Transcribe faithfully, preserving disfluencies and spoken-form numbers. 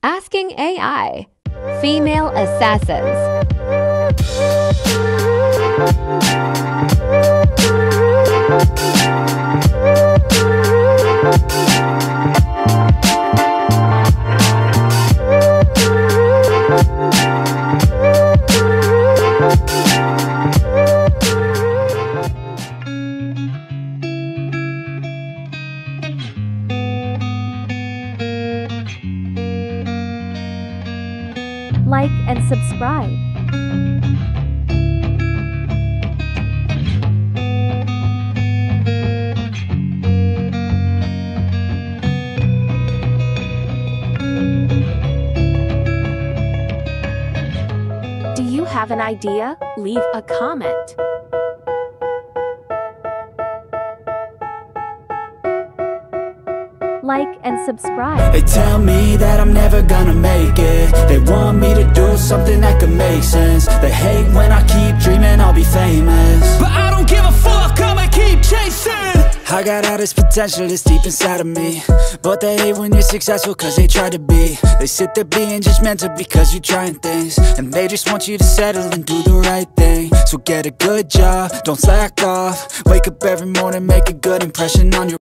Asking A I. Female assassins. Like and subscribe. Do you have an idea? Leave a comment. Like and subscribe. They tell me that I'm never gonna make it. They want me to do something that could make sense. They hate when I keep dreaming I'll be famous, but I don't give a fuck, I'ma keep chasing. I got all this potential that's deep inside of me, but they hate when you're successful cause they try to be. They sit there being judgmental because you're trying things, and they just want you to settle and do the right thing. So get a good job, don't slack off. Wake up every morning, make a good impression on your